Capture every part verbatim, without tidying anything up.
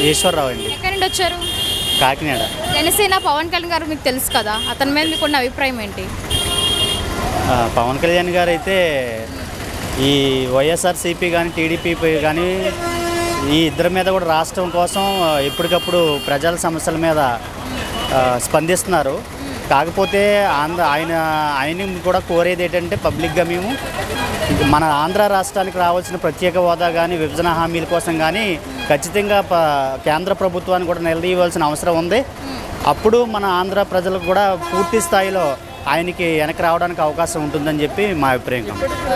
ఈశ్వరరావు అండి. ఎక్కడి నుండి వచ్చారు? కాకినాడ. జనసేన పవన్ కళ్యాణ్ గారు మీకు తెలుసు కదా, అతని మీద మీకున్న అభిప్రాయం ఏంటి? పవన్ కళ్యాణ్ గారు అయితే ఈ వైఎస్ఆర్సీపీ కానీ టీడీపీ కానీ ఈ ఇద్దరి మీద కూడా రాష్ట్రం కోసం ఎప్పటికప్పుడు ప్రజల సమస్యల మీద స్పందిస్తున్నారు. కాకపోతే ఆంధ్ర ఆయన ఆయన కూడా కోరేది ఏంటంటే పబ్లిక్గా మేము మన ఆంధ్ర రాష్ట్రానికి రావాల్సిన ప్రత్యేక హోదా కానీ విభజన హామీల కోసం కానీ ఖచ్చితంగా కేంద్ర ప్రభుత్వాన్ని కూడా నిలదీయవలసిన అవసరం ఉంది. అప్పుడు మన ఆంధ్ర ప్రజలకు కూడా పూర్తి స్థాయిలో ఆయనకి వెనక్కి రావడానికి అవకాశం ఉంటుందని చెప్పి మా అభిప్రాయం.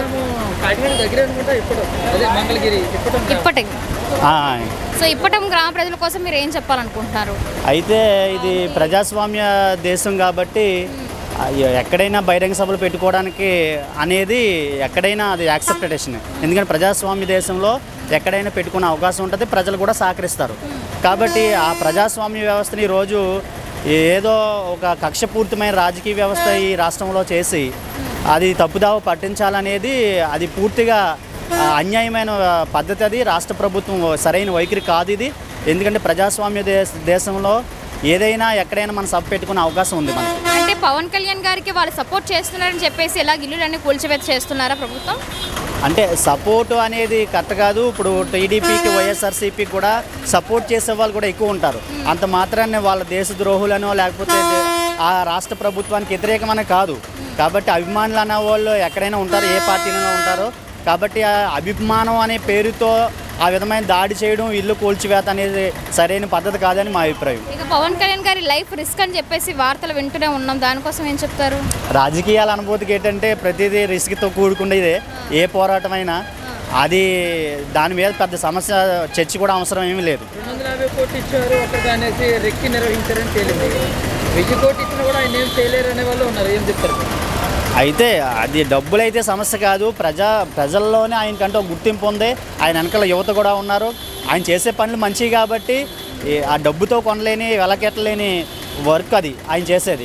ఇప్పటి సో ఇప్పటం గ్రామ ప్రజల కోసం మీరు ఏం చెప్పాలనుకుంటున్నారు? అయితే ఇది ప్రజాస్వామ్య దేశం కాబట్టి ఎక్కడైనా బహిరంగ సభలు పెట్టుకోవడానికి అనేది ఎక్కడైనా అది యాక్సెప్టేషన్. ఎందుకంటే ప్రజాస్వామ్య దేశంలో ఎక్కడైనా పెట్టుకునే అవకాశం ఉంటుంది, ప్రజలు కూడా సహకరిస్తారు. కాబట్టి ఆ ప్రజాస్వామ్య వ్యవస్థని ఈరోజు ఏదో ఒక కక్షపూరితమైన రాజకీయ వ్యవస్థ ఈ రాష్ట్రంలో చేసి అది తప్పుదావ పట్టించాలనేది అది పూర్తిగా అన్యాయమైన పద్ధతి. అది రాష్ట్ర ప్రభుత్వం సరైన వైఖరి కాదు ఇది. ఎందుకంటే ప్రజాస్వామ్య దేశ దేశంలో ఏదైనా ఎక్కడైనా మనం సభ పెట్టుకునే అవకాశం ఉంది మనకి. అంటే పవన్ కళ్యాణ్ గారికి వాళ్ళు సపోర్ట్ చేస్తున్నారని చెప్పేసి ఇలా ఇల్లులన్నీ కూల్చివేత చేస్తున్నారా ప్రభుత్వం? అంటే సపోర్టు అనేది కరెక్ట్ కాదు. ఇప్పుడు టీడీపీకి వైఎస్ఆర్సీపీకి కూడా సపోర్ట్ చేసే వాళ్ళు కూడా ఎక్కువ ఉంటారు. అంత మాత్రాన్ని వాళ్ళ దేశ ద్రోహులనో లేకపోతే ఆ రాష్ట్ర ప్రభుత్వానికి వ్యతిరేకమనే కాదు. కాబట్టి అభిమానులు అనే వాళ్ళు ఎక్కడైనా ఉంటారు, ఏ పార్టీలో ఉంటారో. కాబట్టి ఆ అభిమానం అనే పేరుతో ఆ విధమైన దాడి చేయడం, ఇల్లు కూల్చివేత అనేది సరైన పద్ధతి కాదని మా అభిప్రాయం. ఇక పవన్ కళ్యాణ్ గారి లైఫ్ రిస్క్ అని చెప్పేసి వార్తలు వింటూనే ఉన్నాం, దానికోసం ఏం చెప్తారు? రాజకీయాల అనుభూతికి ఏంటంటే ప్రతిదీ రిస్క్తో కూడుకునేదే. ఏ పోరాటమైనా అది దాని మీద పెద్ద సమస్య చర్చ కూడా అవసరం ఏమీ లేదు. రెండు వందల యాభై కోట్లు ఇచ్చారు అక్కడ అనేసి రెక్కి నిర్వహించారని తేలింది. వెయ్యి కోట్లు ఇచ్చినా కూడా ఆయన ఏం చేయలేరు అనే వాళ్ళు ఉన్నారు. ఏం చెప్తారు? అయితే అది డబ్బులు అయితే సమస్య కాదు. ప్రజా ప్రజల్లోనే ఆయనకంటే ఒక గుర్తింపు ఉంది. ఆయన వెనకాల యువత కూడా ఉన్నారు. ఆయన చేసే పనులు మంచివి కాబట్టి ఆ డబ్బుతో కొనలేని వెలకెట్టలేని వర్క్ అది ఆయన చేసేది.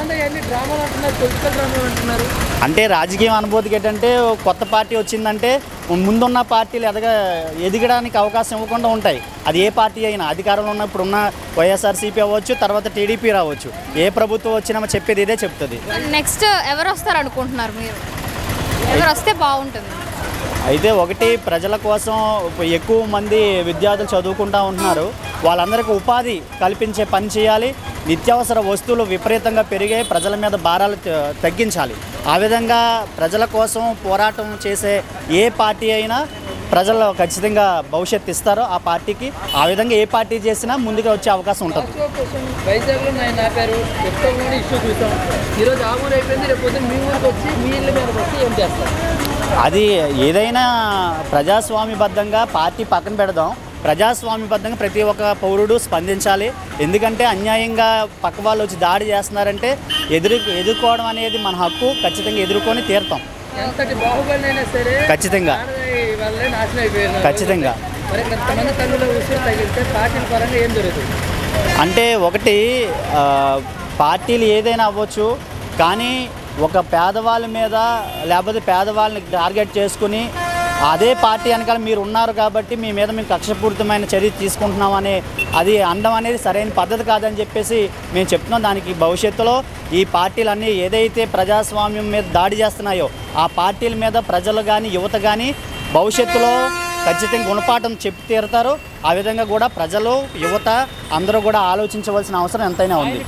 అంటే రాజకీయం అనుభూతికి ఏంటంటే కొత్త పార్టీ వచ్చిందంటే ముందున్న పార్టీలు ఎదగ ఎదగడానికి అవకాశం ఇవ్వకుండా ఉంటాయి. అది ఏ పార్టీ అయినా అధికారంలో ఉన్నప్పుడు ఉన్న వైఎస్ఆర్సీపీ అవ్వచ్చు, తర్వాత టీడీపీ రావచ్చు. ఏ ప్రభుత్వం వచ్చినా చెప్పేది ఇదే చెప్తుంది. నెక్స్ట్ ఎవరు వస్తారు అనుకుంటున్నారు మీరు? ఎవరు వస్తే బాగుంటుంది? అయితే ఒకటి ప్రజల కోసం ఎక్కువ మంది విద్యార్థులు చదువుకుంటూ ఉంటున్నారు. వాళ్ళందరికీ ఉపాధి కల్పించే పని చేయాలి. నిత్యావసర వస్తువులు విపరీతంగా పెరిగాయి, ప్రజల మీద భారాలు తగ్గించాలి. ఆ విధంగా ప్రజల కోసం పోరాటం చేసే ఏ పార్టీ అయినా ప్రజలు ఖచ్చితంగా భవిష్యత్తు ఇస్తారో ఆ పార్టీకి. ఆ విధంగా ఏ పార్టీ చేసినా ముందుగా వచ్చే అవకాశం ఉంటుంది. వైజాగ్లో నేను ఆపారు చెప్తాను ఇష్యూ చూసాం. ఈరోజు ఆ ఊరు అయిపోయింది, రేపు పొద్దున్న మీ ఊరికి వచ్చి మీ ఇళ్ళ మీద వచ్చి ఏం చేస్తారు? అది ఏదైనా ప్రజాస్వామ్యబద్ధంగా పార్టీ పక్కన పెడదాం. ప్రజాస్వామ్యబద్ధంగా ప్రతి ఒక్క పౌరుడు స్పందించాలి. ఎందుకంటే అన్యాయంగా పక్క వాళ్ళు వచ్చి దాడి చేస్తున్నారంటే ఎదురు ఎదుర్కోవడం అనేది మన హక్కు. ఖచ్చితంగా ఎదుర్కొని తీరుతాం. ఖచ్చితంగా ఖచ్చితంగా అంటే ఒకటి పార్టీలు ఏదైనా అవ్వచ్చు, కానీ ఒక పేదవాళ్ళ మీద లేకపోతే పేదవాళ్ళని టార్గెట్ చేసుకుని అదే పార్టీ వెనకాల మీరు ఉన్నారు కాబట్టి మీ మీద మేము కక్షపూరితమైన చర్య తీసుకుంటున్నామని అది అనడం అనేది సరైన పద్ధతి కాదని చెప్పేసి మేము చెప్తున్నాం. దానికి భవిష్యత్తులో ఈ పార్టీలన్నీ ఏదైతే ప్రజాస్వామ్యం మీద దాడి చేస్తున్నాయో ఆ పార్టీల మీద ప్రజలు కానీ యువత కానీ భవిష్యత్తులో ఖచ్చితంగా గుణపాఠం చెప్పి తీరుతారు. ఆ విధంగా కూడా ప్రజలు యువత అందరూ కూడా ఆలోచించవలసిన అవసరం ఎంతైనా ఉంది.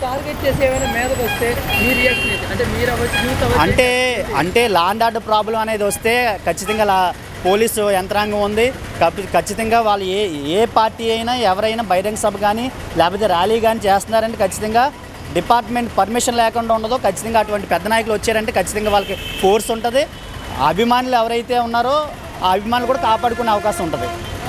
అంటే అంటే లా అండ్ ఆర్డర్ ప్రాబ్లం అనేది వస్తే ఖచ్చితంగా లా పోలీసు యంత్రాంగం ఉంది. ఖచ్చితంగా వాళ్ళు ఏ ఏ పార్టీ అయినా ఎవరైనా బహిరంగ సభ కానీ లేకపోతే ర్యాలీ కానీ చేస్తున్నారంటే ఖచ్చితంగా డిపార్ట్మెంట్ పర్మిషన్ లేకుండా ఉండదో. ఖచ్చితంగా అటువంటి పెద్ద నాయకులు వచ్చారంటే ఖచ్చితంగా వాళ్ళకి ఫోర్స్ ఉంటుంది. అభిమానులు ఎవరైతే ఉన్నారో ఆ అభిమానులు కూడా కాపాడుకునే అవకాశం ఉంటుంది.